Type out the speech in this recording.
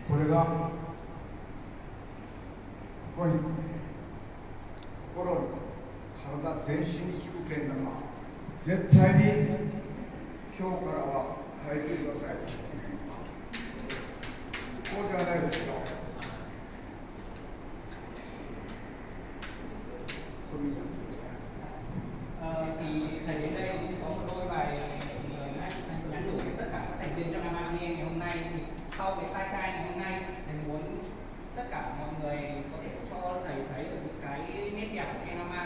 これがここに心に体全身に効く剣だが、絶対に今日からは変えてください。こうじゃないですよ。飛びにやってください。 Thì thầy đến đây có một đôi bài nhắn nhủ đến tất cả các thành viên trong Nam An ngày hôm nay. Thì sau cái khai cai ngày hôm nay, thầy muốn tất cả mọi người có thể cho thầy thấy được những cái nét đẹp của Nam An.